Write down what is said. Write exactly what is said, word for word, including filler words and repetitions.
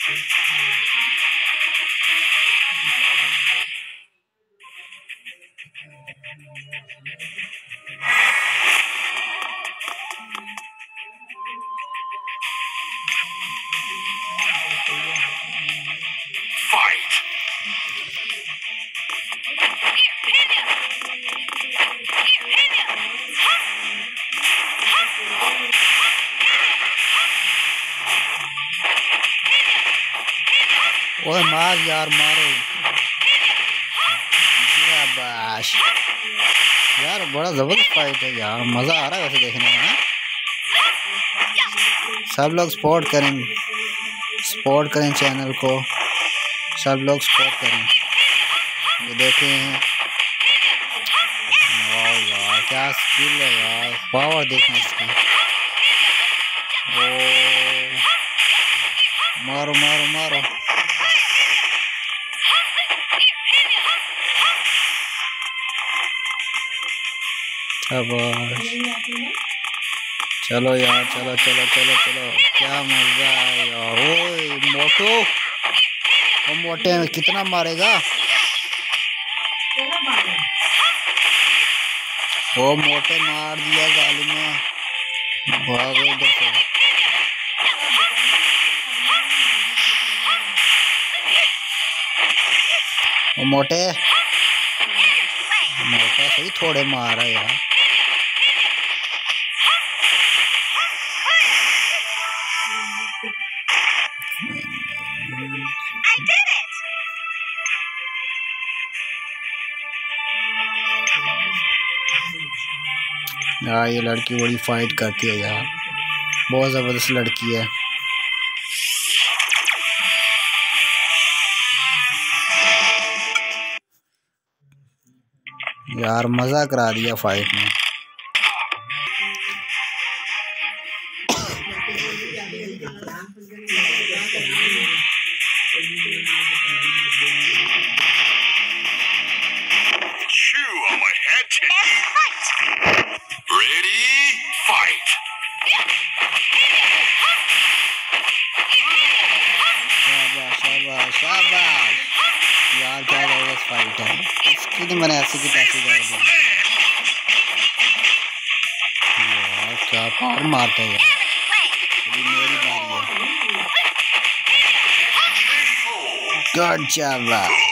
ओए मार यार, मारो शाबाश यार, बड़ा जबरदस्त फाइट है यार, मज़ा आ रहा है वैसे देखने में। सब लोग सपोर्ट करें, सपोर्ट करें चैनल को, सब लोग सपोर्ट करें। ये देखें, वाह यार क्या स्किल है यार, पावर देखना इसकी। ओ मारो मारो मारो, शाबाश। चलो यार, चलो चलो चलो चलो, क्या मजा है यार। ओए मोटो, वो मोटे में कितना मारेगा, वो मोटे मार दिया जालिम, भागो इधर से। वो मोटे मोटा सही थोड़े मारा यार। यार ये लड़की बड़ी फाइट करती है यार, बहुत ज़बरदस्त लड़की है यार, मज़ा करा दिया फाइट में। शाबाश शाबाश यार, क्या जबरदस्त फाइट है, इसकी तो मैंने ऐसे की तैसे कर दी यार। क्या पावर मारता है यार, अभी मेरी बारी है। Good job.